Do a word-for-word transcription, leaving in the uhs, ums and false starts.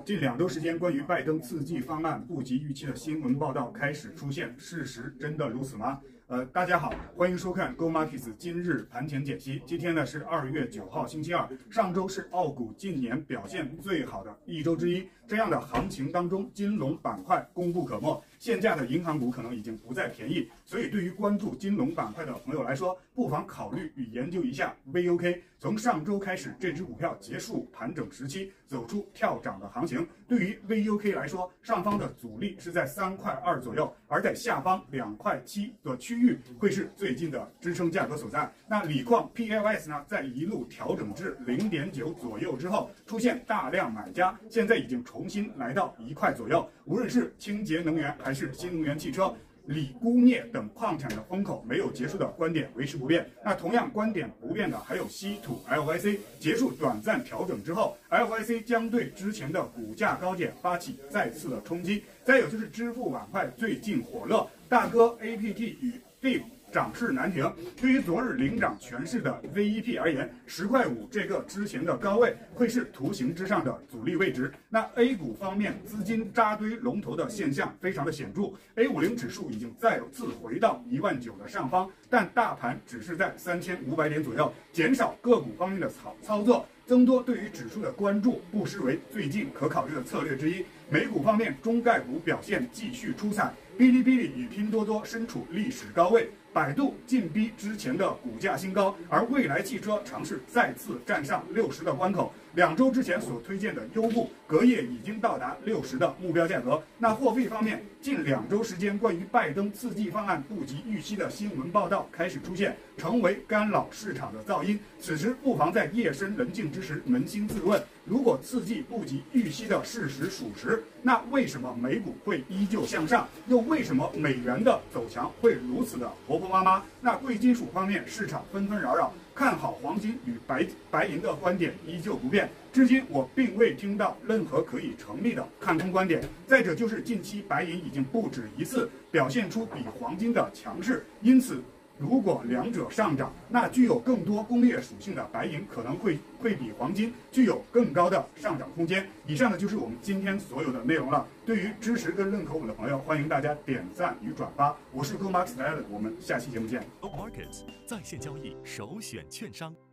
近两周时间，关于拜登刺激方案不及预期的新闻报道开始出现，事实真的如此吗？呃，大家好，欢迎收看 Go Markets 今日盘前解析。今天呢是二月九号，星期二。上周是澳股近年表现最好的一周之一。这样的行情当中，金融板块功不可没。现价的银行股可能已经不再便宜，所以对于关注金融板块的朋友来说，不妨考虑与研究一下 V O K。从上周开始，这只股票结束盘整时期，走出跳涨的行情。对于 V O K 来说，上方的阻力是在三块二左右，而在下方两块七的区域会是最近的支撑价格所在。那锂矿 P L S 呢，在一路调整至零点九左右之后，出现大量买家，现在已经重新来到一块左右。无论是清洁能源还是新能源汽车、锂、钴镍等矿产的风口没有结束的观点维持不变。那同样观点不变的还有稀土 L Y C， 结束短暂调整之后 ，L Y C 将对之前的股价高点发起再次的冲击。再有就是支付板块最近火热，大哥 A P T 与 D I P。涨势难停，对于昨日领涨全市的 V E P 而言，十块五这个之前的高位会是图形之上的阻力位置。那 A 股方面，资金扎堆龙头的现象非常的显著 ，A 五十指数已经再次回到一万九的上方，但大盘只是在三千五百点左右，减少个股方面的操操作。增多对于指数的关注，不失为最近可考虑的策略之一。美股方面，中概股表现继续出彩，哔哩哔哩与拼多多身处历史高位，百度紧逼之前的股价新高，而蔚来汽车尝试再次站上六十的关口。两周之前所推荐的优步，隔夜已经到达六十的目标价格。那货币方面，近两周时间，关于拜登刺激方案不及预期的新闻报道开始出现，成为干扰市场的噪音。此时不妨在夜深人静之时扪心自问：如果刺激不及预期的事实属实，那为什么美股会依旧向上？又为什么美元的走强会如此的婆婆妈妈？那贵金属方面，市场纷纷扰扰，看好黄金与白白银的观点依旧不变。至今我并未听到任何可以成立的看空观点。再者就是近期白银已经不止一次表现出比黄金的强势，因此如果两者上涨，那具有更多工业属性的白银可能会会比黄金具有更高的上涨空间。以上呢就是我们今天所有的内容了。对于支持跟认可我们的朋友，欢迎大家点赞与转发。我是 Go Markets Allen， 我们下期节目见。 Go Markets 在线交易首选券商。